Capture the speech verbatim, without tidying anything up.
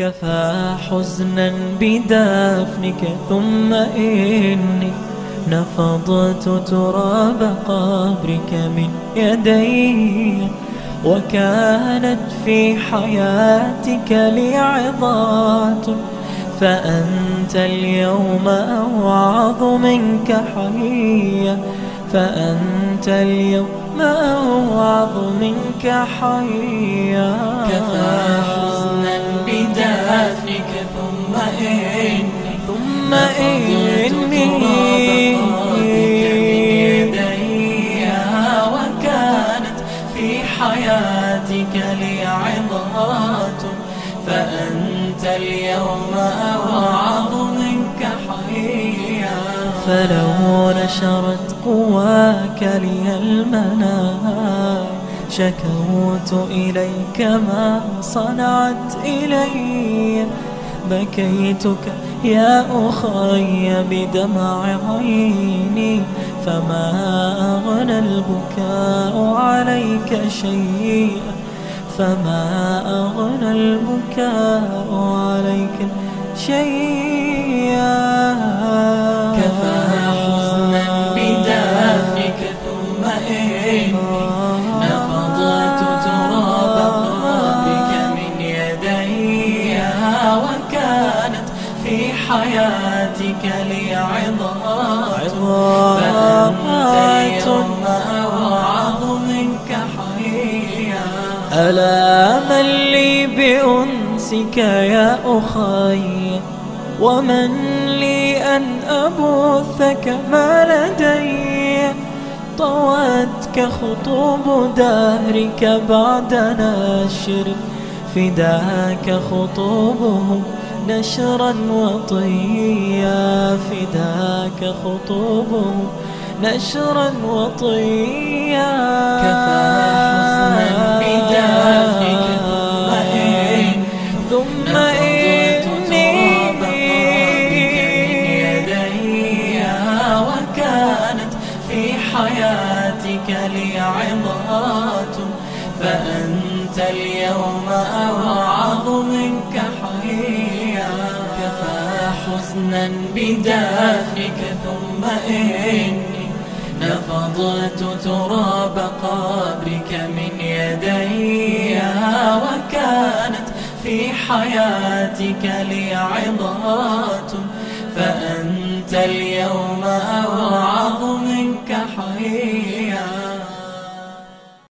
كفى حزنا بدفنك ثم إني نفضت تراب قبرك من يدي، وكانت في حياتك لي عظات، فأنت اليوم أوعظ منك حيا، فأنت اليوم أوعظ منك حيا. كفى حزنا بدفنك ثم إني ثم إني وكانت في حياتك لي عظات، فأنت اليوم أوعظ منك حيا. فلو نشرت قواك لي المنايا شكوت إليك ما صنعت إلي، بكيتك يا أخي بدمع عيني، فما أغنى البكاء عليك شيئا، فما أغنى البكاء عليك شيئا. كفى حزنا بدفنك ثم إني نفضت تراب قبرك من يدي، وكانت في حياتك لي عظات، فأنت اليوم أوعظ منك حيا. ألا من لي بأنسك يا أخي، ومن لي أن أبثك ما لدي، طوتك خطوب دهرك بعد نشر، فداك خطوبهم نشرا وطيا، فداك خطوبهم نشرا وطيا. كفى حزنا بدفنك ثم إني وكانت في حياتك لي عظات، فأنت اليوم أوعظ منك حيا. كفى حزنا بدفنك ثم إني نفضت تراب قبرك من يدي، وكانت في حياتك لي عظات، فأنت اليوم أوعظ منك حيا.